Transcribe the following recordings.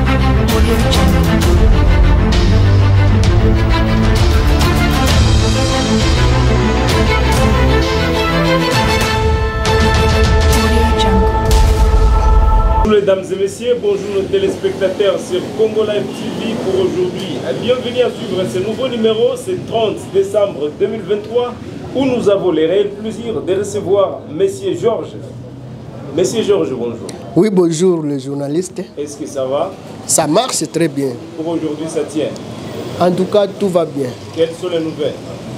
Mesdames et messieurs, bonjour nos téléspectateurs sur Congo Live TV pour aujourd'hui. Bienvenue à suivre ce nouveau numéro, c'est 30 décembre 2023, où nous avons le réel plaisir de recevoir Monsieur Georges. Monsieur Georges, bonjour. Oui, bonjour les journalistes. Est-ce que ça va? Ça marche très bien. Pour aujourd'hui, ça tient? En tout cas, tout va bien. Quelles sont les nouvelles?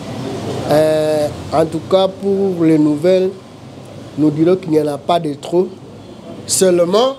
En tout cas, pour les nouvelles, nous dirons qu'il n'y en a pas de trop. Seulement,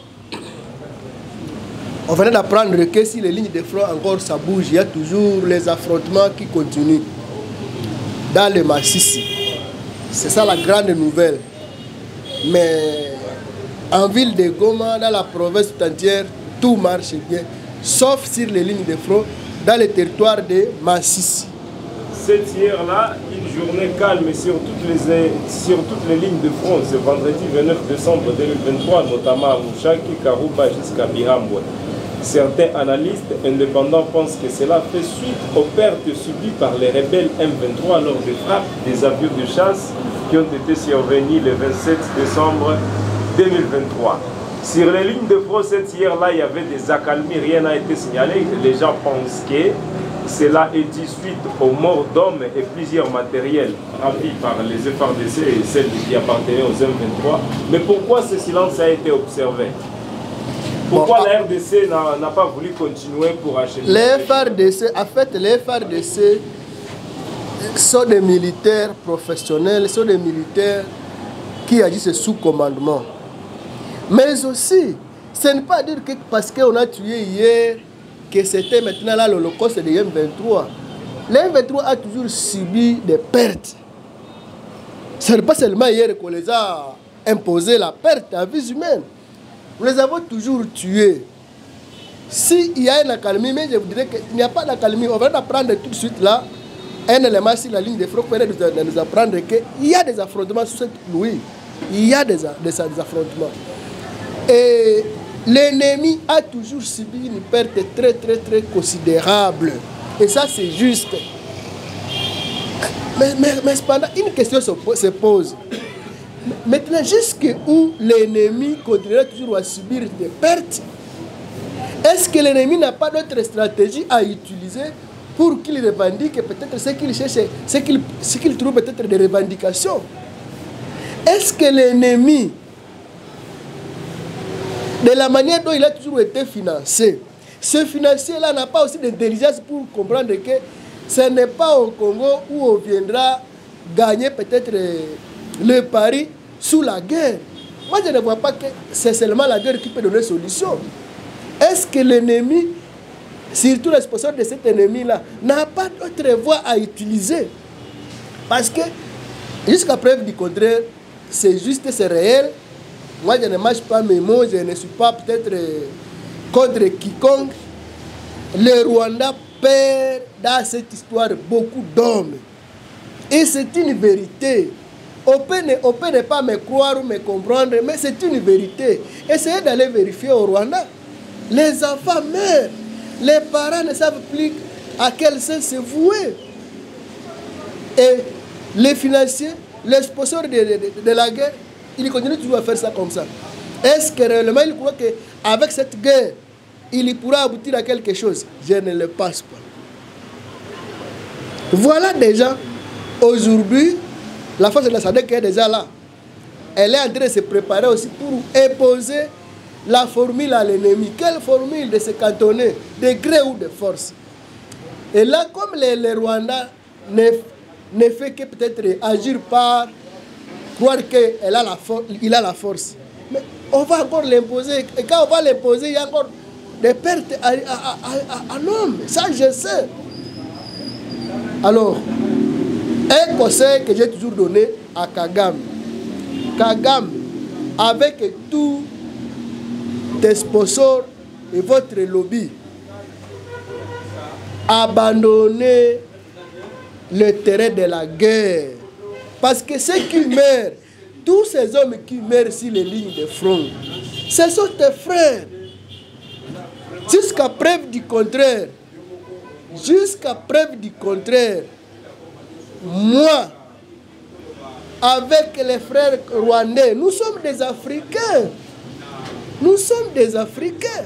on venait d'apprendre que si les lignes de front encore ça bouge, il y a toujours les affrontements qui continuent dans le Massissi. C'est ça la grande nouvelle. Mais en ville de Goma, dans la province tout entière, tout marche bien, sauf sur les lignes de front dans le territoire de Massissi. C'est hier-là une journée calme sur toutes les lignes de front, ce vendredi 29 décembre 2023, notamment à Mouchaki, Karouba jusqu'à Biramboué. Certains analystes indépendants pensent que cela fait suite aux pertes subies par les rebelles M23 lors des frappes des avions de chasse qui ont été survenus le 27 décembre 2023. Sur les lignes de front, hier-là, il y avait des accalmies, rien n'a été signalé. Les gens pensent que cela est dû suite aux morts d'hommes et plusieurs matériels ravis par les FARDC et celles qui appartenaient aux M23. Mais pourquoi ce silence a été observé? Pourquoi la RDC n'a pas voulu continuer pour acheter? Les FARDC, en fait, les FARDC sont des militaires professionnels, sont des militaires qui agissent sous commandement. Mais aussi, ce n'est pas dire que parce qu'on a tué hier, que c'était maintenant là l'holocauste de M23. Le M23 a toujours subi des pertes. Ce n'est pas seulement hier qu'on les a imposé la perte à vie humaine. Nous les avons toujours tués. S'il y a une accalmie, mais je vous dirais qu'il n'y a pas d'accalmie, on va apprendre tout de suite là, un élément sur la ligne de front, de nous apprendre qu'il y a des affrontements sur cette nuit. Il y a des affrontements. Et l'ennemi a toujours subi une perte très considérable. Et ça, c'est juste. Mais cependant, une question se pose. Maintenant, jusqu'où l'ennemi continuera toujours à subir des pertes? Est-ce que l'ennemi n'a pas d'autre stratégie à utiliser pour qu'il revendique peut-être ce qu'il cherche, ce qu'il trouve peut-être des revendications? Est-ce que l'ennemi, de la manière dont il a toujours été financé, ce financier-là n'a pas aussi d'intelligence pour comprendre que ce n'est pas au Congo où on viendra gagner peut-être le pari sous la guerre. Moi, je ne vois pas que c'est seulement la guerre qui peut donner solution. Est-ce que l'ennemi, surtout les sponsors de cet ennemi-là, n'a pas d'autre voie à utiliser? Parce que, jusqu'à preuve du contraire, c'est juste, c'est réel. Moi, je ne mâche pas mes mots, je ne suis pas peut-être contre quiconque. Le Rwanda perd dans cette histoire beaucoup d'hommes. Et c'est une vérité. On peut ne pas me croire ou me comprendre, mais c'est une vérité. Essayez d'aller vérifier au Rwanda. Les enfants meurent. Les parents ne savent plus à quel sens se vouer. Et les financiers, les sponsors de la guerre, ils continuent toujours à faire ça comme ça. Est-ce que réellement ils croient qu'avec cette guerre, il pourra aboutir à quelque chose? Je ne le pense pas. Voilà déjà, aujourd'hui, la force de la SADC est déjà là. Elle est en train de se préparer aussi pour imposer la formule à l'ennemi. Quelle formule? De se cantonner, de gré ou de force. Et là, comme les Rwandais ne fait que peut-être agir par croire qu'il a la force. Mais on va encore l'imposer. Et quand on va l'imposer, il y a encore des pertes à l'homme. Ça, je sais. Alors, un conseil que j'ai toujours donné à Kagame. Kagame, avec tous tes sponsors et votre lobby, abandonnez le terrain de la guerre. Parce que ceux qui meurent, tous ces hommes qui meurent sur les lignes de front, ce sont tes frères. Jusqu'à preuve du contraire, moi, avec les frères rwandais, nous sommes des Africains. Nous sommes des Africains.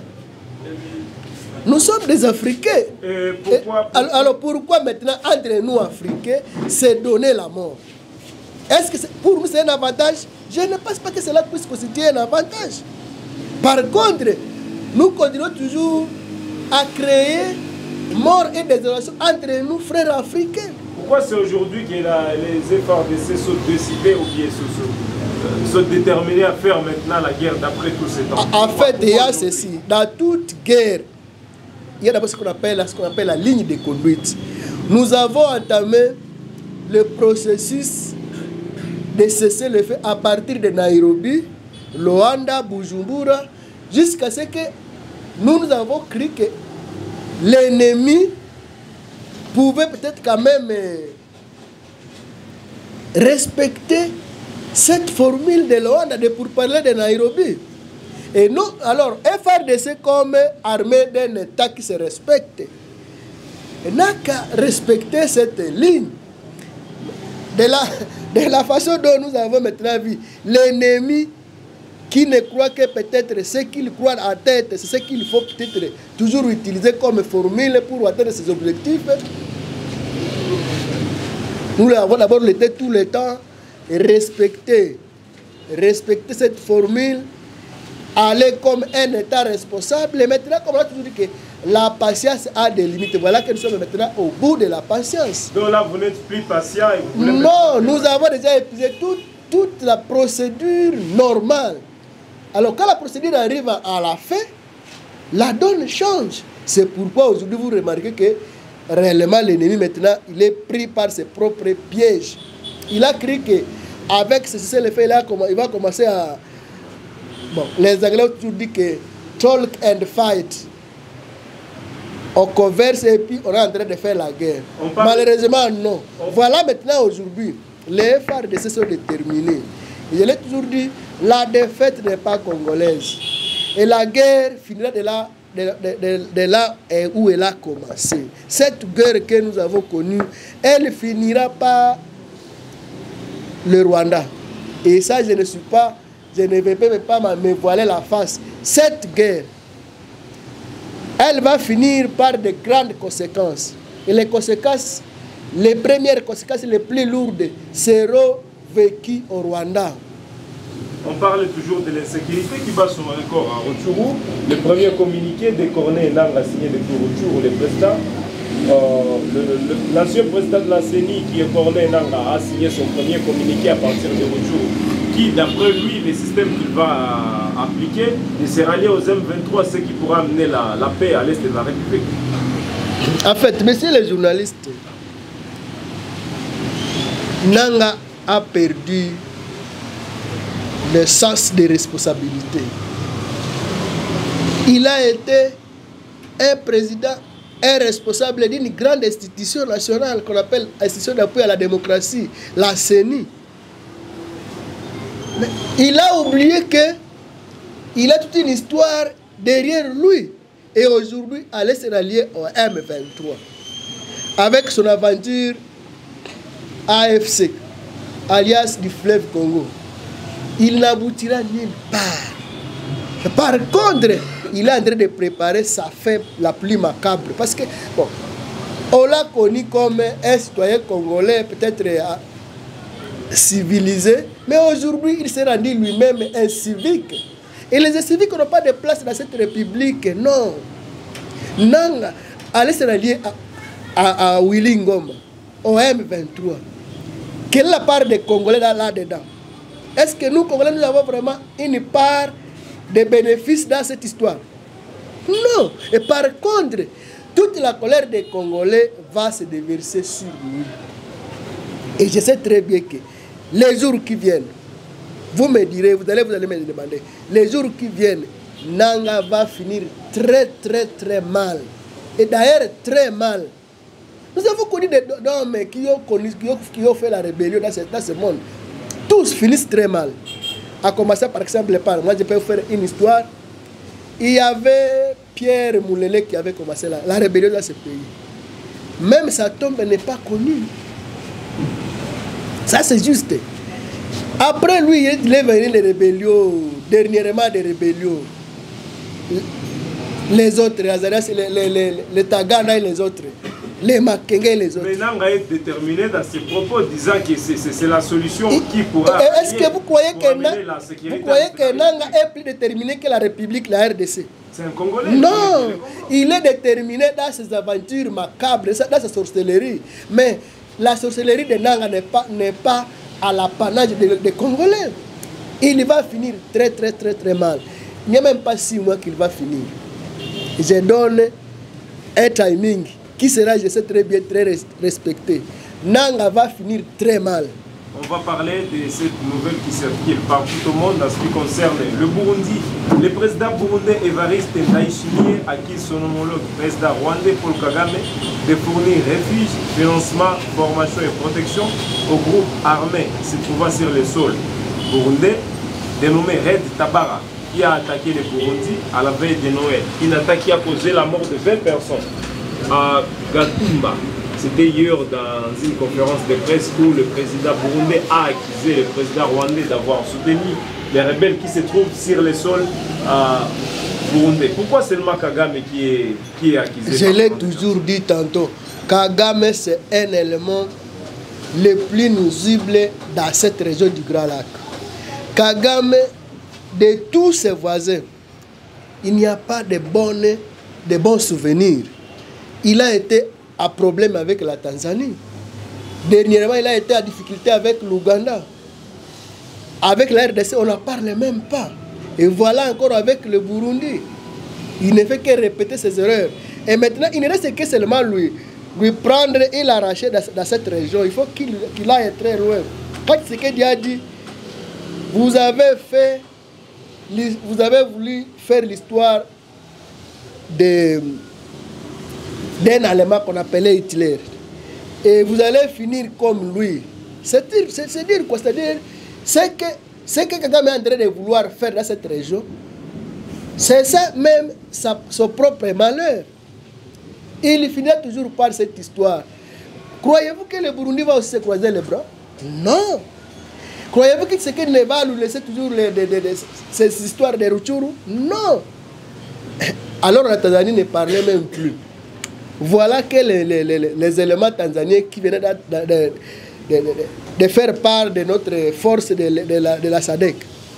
Alors pourquoi maintenant, entre nous Africains, c'est donner la mort? Est-ce que pour nous c'est un avantage? Je ne pense pas que cela puisse constituer un avantage. Par contre, nous continuons toujours à créer mort et désolation entre nous, frères africains. Pourquoi c'est aujourd'hui que les FARDC sont décidés ou bien sont déterminés à faire maintenant la guerre d'après tous ces temps? En fait, il y a ceci. Dans toute guerre, il y a d'abord ce qu'on appelle la ligne de conduite. Nous avons entamé le processus de cesser le feu à partir de Nairobi, Luanda, Bujumbura, jusqu'à ce que nous avons cru que l'ennemi pouvait peut-être quand même respecter cette formule de Luanda pour parler de Nairobi. Et nous, alors, FARDC comme armée d'un État qui se respecte, n'a qu'à respecter cette ligne. De la façon dont nous avons maintenant vu l'ennemi qui ne croit que peut-être ce qu'il croit à tête, c'est ce qu'il faut peut-être toujours utiliser comme formule pour atteindre ses objectifs. Nous l'avons d'abord été tout le temps respecter cette formule, aller comme un État responsable. Et maintenant, comme on a toujours dit que la patience a des limites. Voilà que nous sommes maintenant au bout de la patience. Donc là, vous n'êtes plus patient et vous voulez... Non, nous avons déjà épuisé toute la procédure normale. Alors quand la procédure arrive à la fin, la donne change. C'est pourquoi aujourd'hui vous remarquez que réellement l'ennemi maintenant, il est pris par ses propres pièges. Il a cru qu'avec ce cessez-le-feu, il va commencer à... Bon, les Anglais ont toujours dit que talk and fight. On converse et puis on est en train de faire la guerre. Malheureusement, non. Voilà maintenant aujourd'hui, les FARDC sont déterminés. Et je l'ai toujours dit, la défaite n'est pas congolaise. Et la guerre finira de là où elle a commencé. Cette guerre que nous avons connue, elle finira par le Rwanda. Et ça, je ne vais pas me voiler la face. Cette guerre, elle va finir par de grandes conséquences. Et les conséquences, les premières conséquences les plus lourdes seront vécues au Rwanda. On parle toujours de l'insécurité qui bat son record à Rutshuru. Le premier communiqué de Corneille Nangaa signé depuis Rutshuru, le président, l'ancien président de la CENI, qui est Corneille Nangaa, a signé son premier communiqué à partir de Rutshuru, qui, d'après lui, le système qu'il va appliquer, il sera lié aux M23, ce qui pourra amener la paix à l'est de la République. En fait, messieurs les journalistes, Nangaa a perdu le sens des responsabilités. Il a été un président, un responsable d'une grande institution nationale qu'on appelle Institution d'appui à la démocratie, la CENI. Mais il a oublié qu'il a toute une histoire derrière lui. Et aujourd'hui, il s'est allié au M23 avec son aventure AFC, alias du fleuve Congo. Il n'aboutira nulle part. Par contre, il est en train de préparer sa fin la plus macabre. Parce que, bon, on l'a connu comme un citoyen congolais, peut-être civilisé, mais aujourd'hui, il s'est rendu lui-même un civique. Et les civiques n'ont pas de place dans cette république, non. Nangaa allait se rallier à Willy Ngoma, au M23. Quelle est la part des Congolais là-dedans? Est-ce que nous, Congolais, nous avons vraiment une part de bénéfices dans cette histoire? Non. Et par contre, toute la colère des Congolais va se déverser sur lui. Et je sais très bien que les jours qui viennent, vous me direz, vous allez me demander, les jours qui viennent, Nangaa va finir très mal. Et d'ailleurs, très mal. Nous avons connu des hommes qui ont fait la rébellion dans ce monde. Tous finissent très mal. À commencer par exemple par moi, je peux vous faire une histoire. il y avait Pierre Moulele qui avait commencé la rébellion dans ce pays. Même sa tombe n'est pas connue. Ça, c'est juste. Après lui, il est venu les rébellions, dernièrement des rébellions. Les autres, les Tagana et les autres. Les Makenga et les autres. Mais Nanga est déterminé dans ses propos, disant que c'est la solution qui pourra. Est-ce que vous croyez que Nanga est plus déterminé que la République, la RDC? C'est un Congolais. Non, il est déterminé dans ses aventures macabres, dans sa sorcellerie. Mais la sorcellerie de Nanga n'est pas à l'apanage des Congolais. Il va finir très mal. Il n'y a même pas 6 mois qu'il va finir. Je donne un timing qui sera, je sais très bien, très respecté. Nanga va finir très mal. On va parler de cette nouvelle qui circule partout au monde en ce qui concerne le Burundi. Le président burundais Evariste Ndayishimiye acquis son homologue président rwandais Paul Kagame de fournir refuge, financement, formation et protection au groupe armé se trouvant sur le sol burundais dénommé Red Tabara, qui a attaqué le Burundi à la veille de Noël. Une attaque qui a causé la mort de 20 personnes à Gatumba. C'était hier dans une conférence de presse où le président burundais a accusé le président rwandais d'avoir soutenu les rebelles qui se trouvent sur le sol burundais. Pourquoi seulement Kagame qui est accusé? Je l'ai toujours dit tantôt, Kagame c'est un élément le plus nuisible dans cette région du Grand Lac. Kagame, de tous ses voisins, il n'y a pas de bons souvenirs. Il a été à problème avec la Tanzanie. Dernièrement, il a été à difficulté avec l'Ouganda. Avec la RDC, on n'en parle même pas. Et voilà encore avec le Burundi. Il ne fait que répéter ses erreurs. Et maintenant, il ne reste que seulement lui prendre et l'arracher dans cette région. Il faut qu'il aille très loin. Quand Tshisekedi a dit, vous avez voulu faire l'histoire d'un Allemand qu'on appelait Hitler. Et vous allez finir comme lui. C'est dire quoi? C'est-à-dire, ce que Kagame est en train de vouloir faire dans cette région, c'est ça même son propre malheur. Il finira toujours par cette histoire. Croyez-vous que le Burundi va aussi se croiser les bras? Non. Croyez-vous que Tshisekedi ne va nous laisser toujours ces histoires de Rutshuru? Non. Alors la Tanzanie ne parlait même plus. Voilà que les éléments tanzaniens qui venaient de faire part de notre force de la SADC.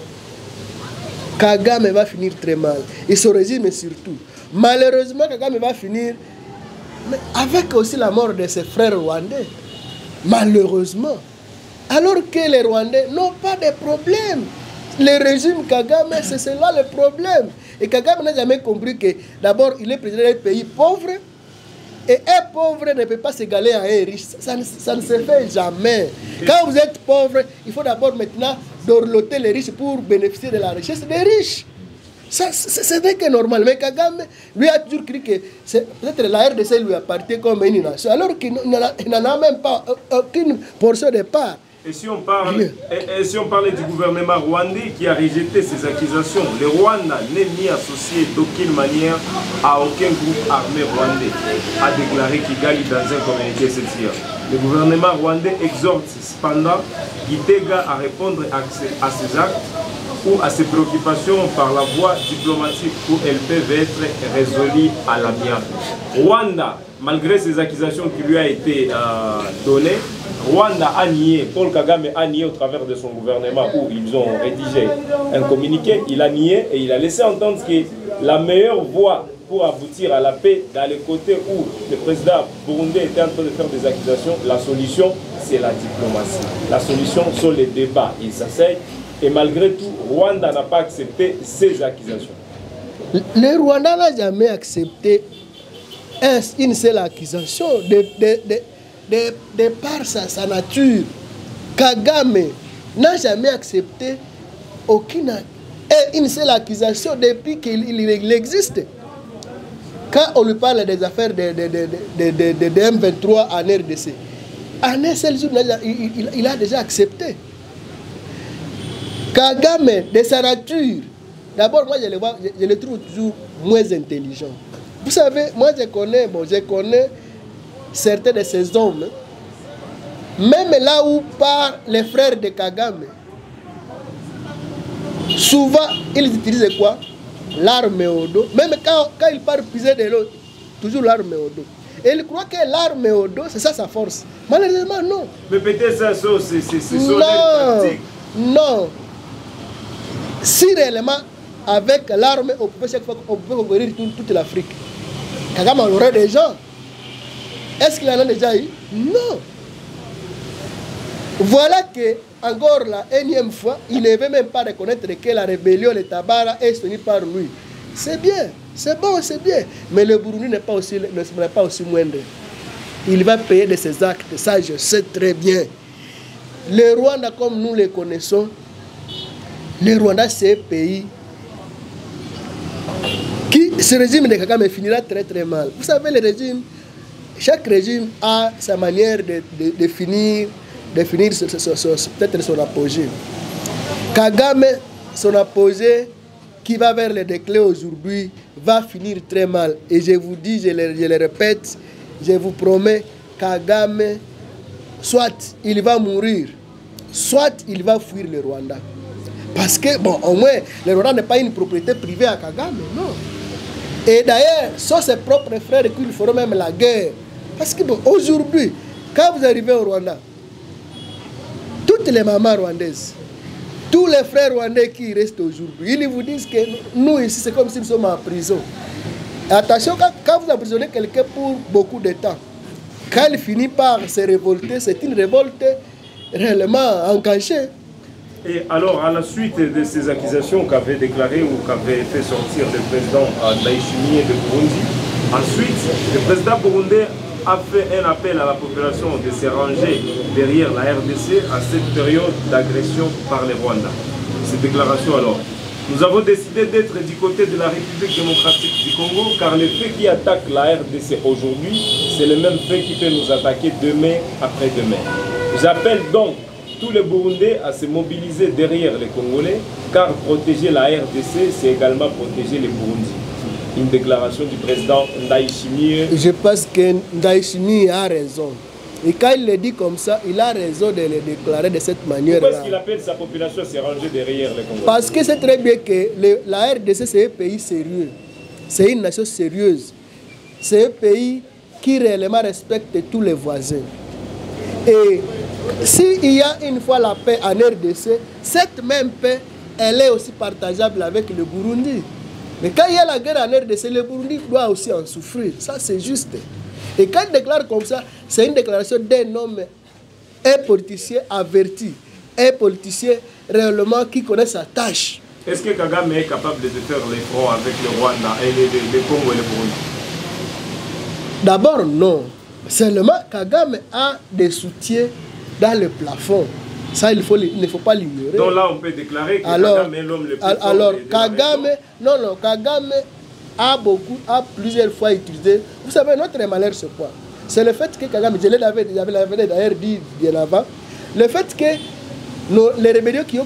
Kagame va finir très mal. Et son régime surtout. Malheureusement, Kagame va finir mais avec aussi la mort de ses frères rwandais. Malheureusement. Alors que les Rwandais n'ont pas de problème. Le régime Kagame, c'est cela le problème. Et Kagame n'a jamais compris que d'abord, il est président d'un pays pauvre. Et un pauvre ne peut pas s'égaler à un riche. Ça ne se fait jamais. Quand vous êtes pauvre, il faut d'abord maintenant dorloter les riches pour bénéficier de la richesse des riches. C'est vrai que normal. Mais Kagame, lui a toujours cru que peut-être la RDC lui appartient comme une nation. Alors qu'il n'en a même pas aucune portion de part. Et si on parle du gouvernement rwandais qui a rejeté ces accusations, le Rwanda n'est ni associé d'aucune manière à aucun groupe armé rwandais, a déclaré Kigali dans un communiqué cette hier. Le gouvernement rwandais exhorte cependant Gitega à répondre à ces actes ou à ces préoccupations par la voie diplomatique où elles peuvent être résolues à l'amiable. Rwanda, malgré ces accusations qui lui ont été données, Rwanda a nié, Paul Kagame a nié au travers de son gouvernement où ils ont rédigé un communiqué, il a nié et il a laissé entendre que la meilleure voie pour aboutir à la paix dans les côtés où le président burundais était en train de faire des accusations, la solution c'est la diplomatie. La solution sont les débats, ils s'asseyent et malgré tout, Rwanda n'a pas accepté ces accusations. Le Rwanda n'a jamais accepté une seule accusation de par sa nature. Kagame n'a jamais accepté une seule accusation depuis qu'il existe. Quand on lui parle des affaires de M23 en RDC, en un seul jour, il a déjà accepté. Kagame, de sa nature, D'abord, moi, je les trouve toujours moins intelligents. Vous savez, moi, je connais certains de ces hommes, même là où partent les frères de Kagame, souvent, ils utilisent quoi? L'arme au dos. Même quand ils partent puiser de l'eau, toujours l'arme au dos. Et ils croient que l'arme au dos, c'est ça sa force. Malheureusement, non. Mais peut-être ça, c'est son tactique. Non. Si réellement, avec l'arme, on pouvait conquérir toute l'Afrique. Kagame aurait des gens. Est-ce qu'il en a déjà eu? Non. Voilà que, encore la énième fois, il ne veut même pas reconnaître que la rébellion, le Tabara, est soutenue par lui. C'est bien, c'est bon, c'est bien. Mais le Burundi n'est pas aussi moindre. Il va payer de ses actes, ça je sais très bien. Le Rwanda, comme nous le connaissons, le Rwanda, c'est un pays qui, ce régime de Kagame finira très très mal. Vous savez, le régime, chaque régime a sa manière de finir peut-être son apogée. Kagame, son apogée, qui va vers le déclin aujourd'hui, va finir très mal. Et je vous dis, je le répète, je vous promets, Kagame, soit il va mourir, soit il va fuir le Rwanda. Parce que, bon, au moins, le Rwanda n'est pas une propriété privée à Kagame, non. Et d'ailleurs, ce sont ses propres frères qui lui feront même la guerre. Parce que, bon, aujourd'hui, quand vous arrivez au Rwanda, toutes les mamans rwandaises, tous les frères rwandais qui restent aujourd'hui, ils vous disent que nous ici, c'est comme si nous sommes en prison. Attention, quand vous emprisonnez quelqu'un pour beaucoup de temps, quand il finit par se révolter, c'est une révolte réellement encachée. Et alors, à la suite de ces accusations qu'avait déclarées ou qu'avait fait sortir le président Ndayishimiye de Burundi, ensuite, le président burundais a fait un appel à la population de se ranger derrière la RDC à cette période d'agression par les Rwandais. Cette déclaration alors, nous avons décidé d'être du côté de la République démocratique du Congo car le fait qui attaque la RDC aujourd'hui, c'est le même fait qui peut nous attaquer demain après-demain. J'appelle donc tous les Burundais à se mobiliser derrière les Congolais car protéger la RDC, c'est également protéger les Burundis. Une déclaration du président Ndayishimiye. Je pense que Ndayishimiye a raison. Et quand il le dit comme ça, il a raison de le déclarer de cette manière-là. Pourquoi est-ce qu'il appelle sa population à se ranger derrière les Congolais? Parce que c'est très bien que la RDC, c'est un pays sérieux. C'est une nation sérieuse. C'est un pays qui réellement respecte tous les voisins. Et s'il y a une fois la paix en RDC, cette même paix, elle est aussi partageable avec le Burundi. Mais quand il y a la guerre en RDC, le Burundi doit aussi en souffrir. Ça, c'est juste. Et quand il déclare comme ça, c'est une déclaration d'un homme, un politicien averti, un politicien réellement qui connaît sa tâche. Est-ce que Kagame est capable de faire les fronts avec le Rwanda et le Congo et le Burundi? D'abord, non. Seulement, Kagame a des soutiens dans le plafond. Ça, il ne faut pas l'ignorer. Donc là, on peut déclarer que Kagame est l'homme le plus fort. Alors, Kagame, Kagame a plusieurs fois utilisé. Vous savez, notre malheur, c'est quoi? C'est le fait que Kagame, je l'avais d'ailleurs dit bien avant, le fait que les rébellions qui ont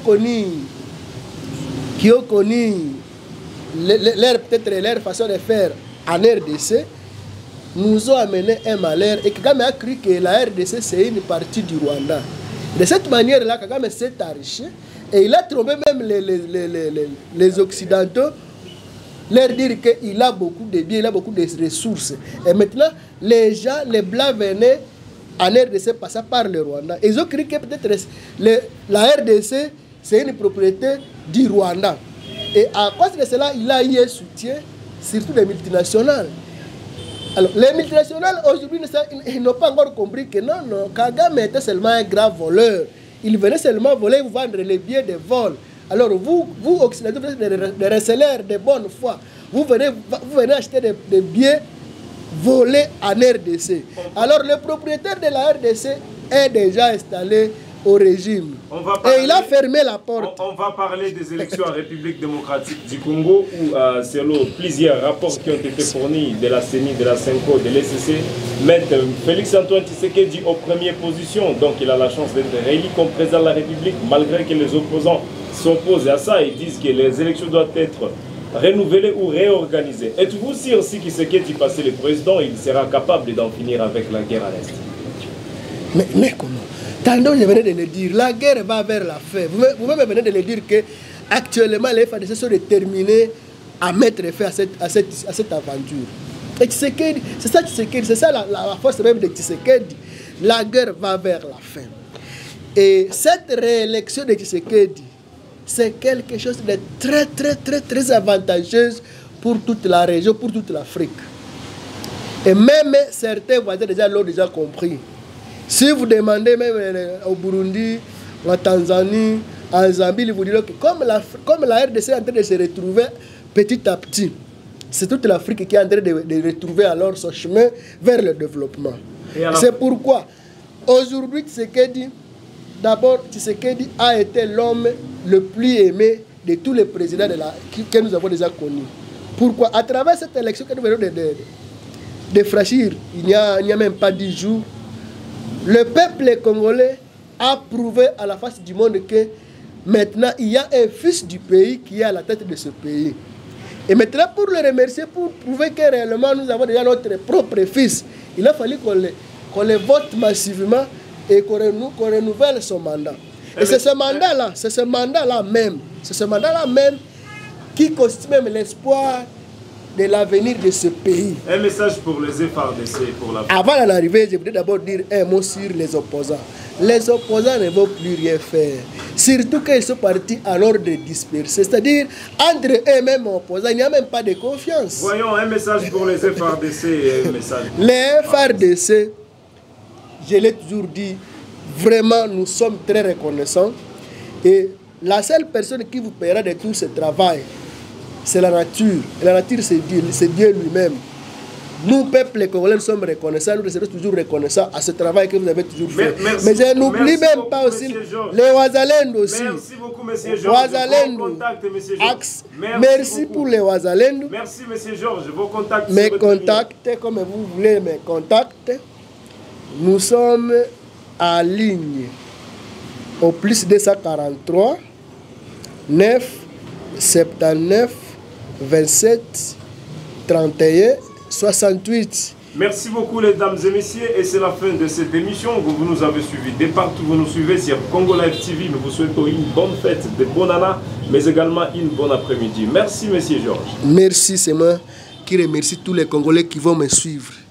connu peut-être leur façon de faire en RDC, nous ont amené un malheur. Et Kagame a cru que la RDC, c'est une partie du Rwanda. De cette manière-là, Kagame s'est enrichi et il a trompé même les Occidentaux, leur dire qu'il a beaucoup de biens, il a beaucoup de ressources. Et maintenant, les gens, les Blancs venaient en RDC passant par le Rwanda. Ils ont cru que peut-être la RDC, c'est une propriété du Rwanda. Et à cause de cela, il a eu un soutien, surtout des multinationales. Alors, les multinationales, aujourd'hui, ils n'ont pas encore compris que non, Kagame était seulement un grand voleur. Il venait seulement voler et vous vendre les billets de vol. Alors, vous Occidentaux, vous êtes des receleurs de bonne foi. Vous venez acheter des billets volés en RDC. Alors, le propriétaire de la RDC est déjà installé au régime. Et il a fermé la porte. On va parler des élections en République démocratique du Congo où, selon plusieurs rapports qui ont été fournis de la CENI, de la CENCO, de l'ECC, mettent Félix-Antoine Tshisekedi aux premières positions. Donc il a la chance d'être réélu comme président de la République malgré que les opposants s'opposent à ça et disent que les élections doivent être renouvelées ou réorganisées. Êtes-vous sûr si Tshisekedi passait le président, il sera capable d'en finir avec la guerre à l'Est? Mais comment? Tantôt, je venais de le dire, la guerre va vers la fin. Vous-même venez de le dire que actuellement les FARDC sont déterminés à mettre fin à cette aventure. Et Tshisekedi, c'est ça Tshisekedi, c'est ça la force même de Tshisekedi. La guerre va vers la fin. Et cette réélection de Tshisekedi, c'est quelque chose de très avantageux pour toute la région, pour toute l'Afrique. Et même certains voisins l'ont déjà compris. Si vous demandez même au Burundi, en Tanzanie, en Zambie, ils vous diront que comme la RDC est en train de se retrouver petit à petit, c'est toute l'Afrique qui est en train de retrouver alors son chemin vers le développement. C'est pourquoi aujourd'hui Tshisekedi, d'abord Tshisekedi a été l'homme le plus aimé de tous les présidents que nous avons déjà connus. Pourquoi? À travers cette élection que nous venons de franchir, il n'y a même pas 10 jours, le peuple congolais a prouvé à la face du monde que maintenant il y a un fils du pays qui est à la tête de ce pays. Et maintenant pour le remercier, pour prouver que réellement nous avons déjà notre propre fils, il a fallu qu'on le vote massivement et qu'on renouvelle son mandat. Et c'est ce mandat-là même qui constitue même l'espoir de l'avenir de ce pays. Un message pour les FARDC, pour la... Avant d'en arriver, je voudrais d'abord dire un mot sur les opposants. Les opposants ne vont plus rien faire. Surtout qu'ils sont partis à l'ordre dispersé. C'est-à-dire, entre eux-mêmes opposants, il n'y a même pas de confiance. Voyons, un message pour les FARDC et un message... Les FARDC, je l'ai toujours dit, vraiment, nous sommes très reconnaissants. Et la seule personne qui vous paiera de tout ce travail, c'est la nature. Et la nature, c'est Dieu lui-même. Nous, peuple congolais, nous sommes reconnaissants. Nous serons toujours reconnaissants à ce travail que vous avez toujours fait. Mais je n'oublie même pas aussi les Ouazalendo aussi. Merci beaucoup, monsieur Georges. Ouazalendo. Merci pour les Ouazalendo. Merci, monsieur Georges. Vos contacts. Mes contacts, comme vous voulez mes contacts, nous sommes en ligne au plus 243 9 79 27 31 68. Merci beaucoup les dames et messieurs et c'est la fin de cette émission. Vous nous avez suivis de partout, vous nous suivez sur Congo Live TV. Nous vous souhaitons une bonne fête de bonne année, mais également une bonne après-midi. Merci monsieur Georges. Merci, c'est moi qui remercie tous les Congolais qui vont me suivre.